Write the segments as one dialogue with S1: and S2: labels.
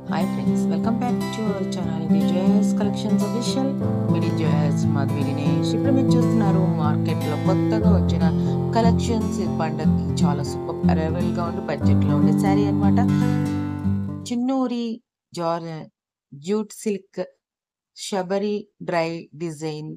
S1: Hi friends, welcome back to our channel విజయస్ collections official. విజయస్ మాధవి దినేష్. ఇప్పుడు మీరు చూస్తున్నారు మార్కెట్లో కొత్తగా వచ్చిన కలెక్షన్స్. ఈ పండగకి చాలా సూపర్ అరైవల్ గా ఉండి బడ్జెట్ లో ఉండే శారీ అన్నమాట. చిన్నూరి జార్ జూట్ సిల్క్ షబరి డ్రై డిజైన్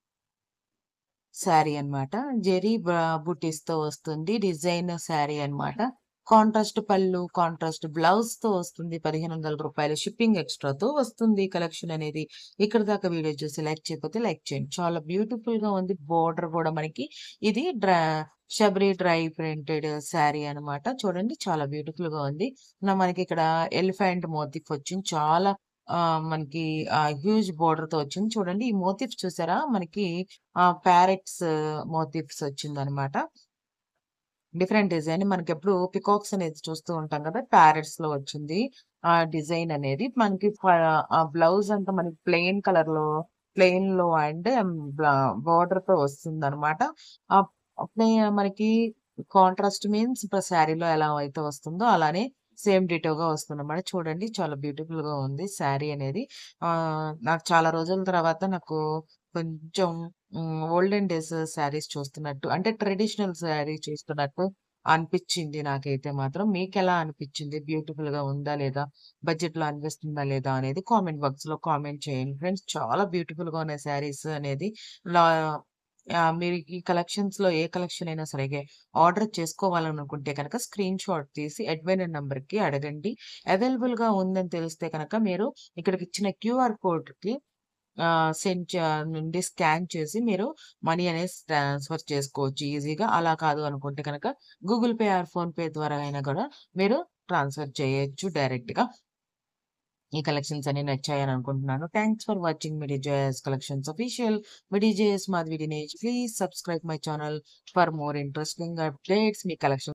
S1: శారీ అన్నమాట. జెరీ బుటీస్ తో వస్తుంది. డిజైన్ శారీ అన్నమాట. కాంట్రాస్ట్ పళ్ళు, కాంట్రాస్ట్ బ్లౌజ్ తో వస్తుంది. 1500 రూపాయలు షిప్పింగ్ ఎక్స్ట్రాతో వస్తుంది కలెక్షన్ అనేది. ఇక్కడ దాకా వీడియో చూసి లైక్ చేయకపోతే లైక్ చేయండి. చాలా బ్యూటిఫుల్ గా ఉంది. బోర్డర్ కూడా మనకి ఇది షబరి డ్రై ప్రింటెడ్ శారీ అన్నమాట. చూడండి, చాలా బ్యూటిఫుల్ గా ఉంది. మనకి ఇక్కడ ఎలిఫెంట్ మోటిఫ్ వచ్చింది. చాలా మనకి హ్యూజ్ బోర్డర్ తో వచ్చింది. చూడండి, ఈ మోటిఫ్ చూసారా, మనకి ప్యారెట్స్ మోటివ్స్ వచ్చిందనమాట. Different design. మనకెప్పుడు పికాక్స్ అనేది చూస్తూ ఉంటాం కదా, ప్యారెట్స్ లో వచ్చింది ఆ డిజైన్ అనేది. మనకి ఆ బ్లౌజ్ అంతా మనకి ప్లెయిన్ లో అండ్ బోర్డర్ తో వస్తుంది అనమాట. మనకి కాంట్రాస్ట్ మీన్స్ ఇప్పుడు శారీలో ఎలా అయితే వస్తుందో అలానే సేమ్ డిటోగా వస్తుంది అన్నమాట. చూడండి, చాలా బ్యూటిఫుల్ గా ఉంది శారీ అనేది. ఆ నాకు చాలా రోజుల తర్వాత నాకు కొంచెం ఓల్డెన్ డేస్ శారీస్ చూస్తున్నట్టు, అంటే ట్రెడిషనల్ శారీ చూస్తున్నట్టు అనిపించింది నాకైతే మాత్రం. మీకెలా అనిపించింది? బ్యూటిఫుల్ గా ఉందా లేదా? బడ్జెట్ లో అనిపిస్తుందా లేదా అనేది కామెంట్ బాక్స్ లో కామెంట్ చేయండి ఫ్రెండ్స్. చాలా బ్యూటిఫుల్ గా ఉన్నాయి శారీస్ అనేది. లా మీరు ఈ కలెక్షన్స్ లో ఏ కలెక్షన్ అయినా సరే ఆర్డర్ చేసుకోవాలని అనుకుంటే కనుక స్క్రీన్ షాట్ తీసి అడ్వైన్ నంబర్ కి అడగండి. అవైలబుల్ గా ఉందని తెలిస్తే కనుక మీరు ఇక్కడికి ఇచ్చిన క్యూఆర్ కోడ్ కి నుండి స్కాన్ చేసి మీరు మనీ అనేది ట్రాన్స్‌ఫర్ చేసుకోవచ్చు ఈజీగా. అలా కాదు అనుకుంటే కనుక Google Pay or PhonePe ద్వారా అయినా కూడా మీరు ట్రాన్స్‌ఫర్ చేయొచ్చు డైరెక్ట్‌గా. ఈ కలెక్షన్స్ అన్ని నచ్చాయని అనుకుంటున్నాను. థాంక్స్ ఫర్ వాచింగ్ మీ డిజైర్స్ కలెక్షన్స్ ఆఫీషియల్. మీ desires Madhavi Dinesh. Please subscribe my channel for more interesting updates. మీ కలెక్షన్